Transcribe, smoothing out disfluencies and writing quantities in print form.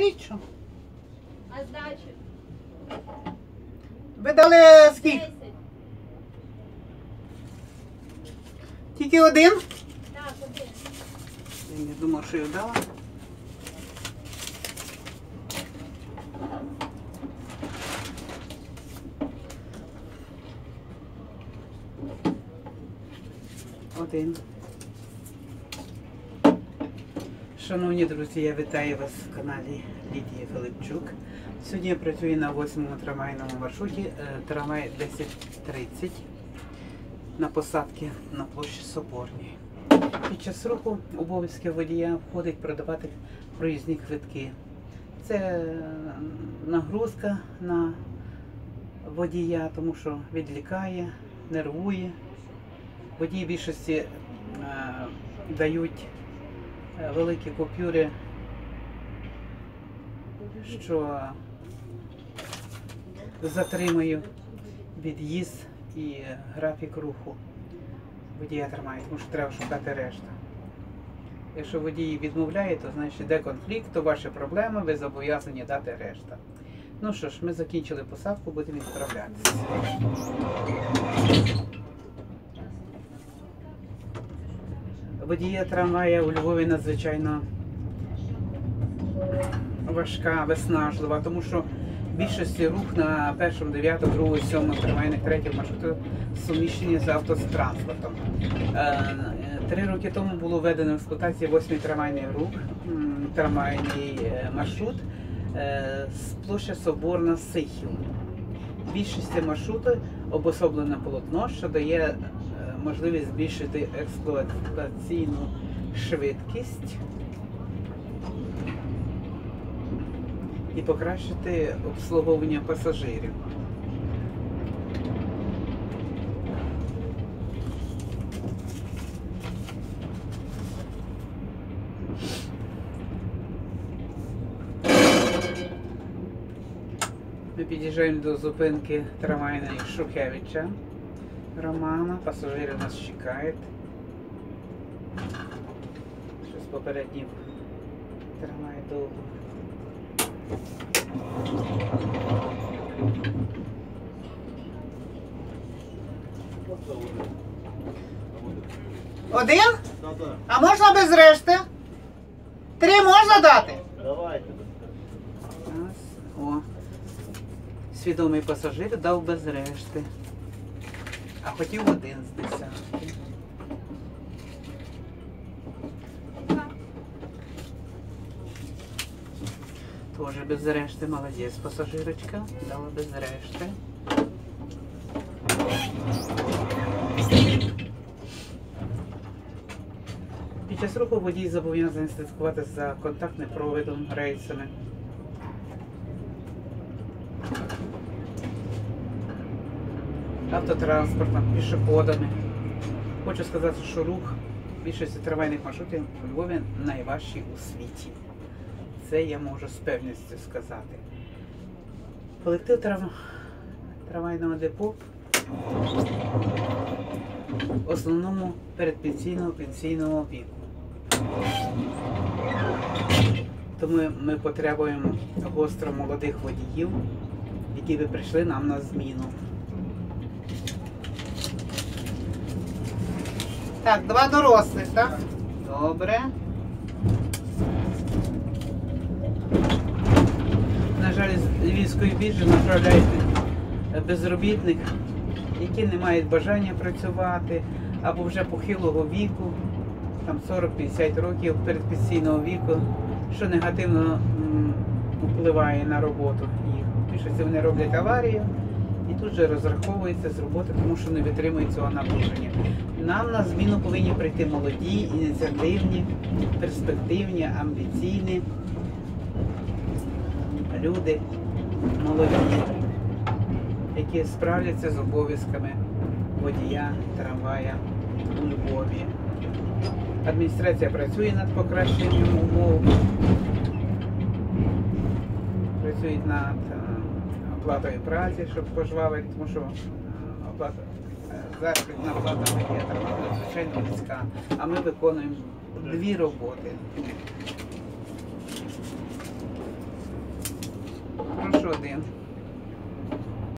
Говоріть, що? А здачі? Ви дали скільки? 10. Тільки один? Так, 1. Я не думав, що я дала. Один. Шановні друзі, я вітаю вас в каналі Лідії Филипчук. Сьогодні я працюю на 8-му трамвайному маршруті, трамвай 1030 на посадці на площі Соборній. Під час руху обов'язки водія входить продавати проїзні квитки. Це нагрузка на водія, тому що відлікає, нервує. Водії більшості дають великі купюри, що затримує від'їзд і графік руху водія тримає, тому що треба шукати решта. Якщо водій відмовляє, то значить йде конфлікт, то ваша проблема, ви зобов'язані дати решта. Ну що ж, ми закінчили посадку, будемо відправлятися. Водія трамвая у Львові надзвичайно важка, виснажлива, тому що в більшості рух на 1, 9, 2, 7 трамвайних, 3 маршрутах суміщені з автотранспортом. 3 роки тому було введено в експлуатацію 8-й трамвайний рух, трамвайний маршрут з площі Соборна Сихів. В більшості маршрутів обособлене полотно, що дає можливість збільшити експлуатаційну швидкість і покращити обслуговування пасажирів. Ми під'їжджаємо до зупинки трамвайної Шухевича Романа. Пасажири нас чекають. Щось попередній трамвай довго. Один? А можна без решти? 3 можна дати? Давайте. О, свідомий пасажир дав без решти. А хотів 1 з 10. Тоже без решти, молодець, пасажирочка, дала без решти. Під час руху водій зобов'язаний слідкувати за контактним проводом, рейсами. Автотранспортом, пішоходами. Хочу сказати, що рух більшості трамвайних маршрутів у Львові найважчий у світі. Це я можу з певністю сказати. Колектив трамвайного депо в основному передпенсійного віку. Тому ми потребуємо гостро молодих водіїв, які би прийшли нам на зміну. Так, 2 дорослих, так? Добре. На жаль, з Львівської біржі направляють безробітних, які не мають бажання працювати, або вже похилого віку, там 40-50 років передпенсійного віку, що негативно впливає на роботу їх. Більшості вони роблять аварію і тут же розраховуються з роботи, тому що не витримують цього напруження. Нам на зміну повинні прийти молоді, ініціативні, перспективні, амбіційні люди, молоді, які справляться з обов'язками водія трамвая у Львові. Адміністрація працює над покращенням умов, працюють над оплатою праці, щоб пожвавити, тому що заробітна плата водія трамваю надзвичайно низька, а ми виконуємо 2 роботи. Прошу один.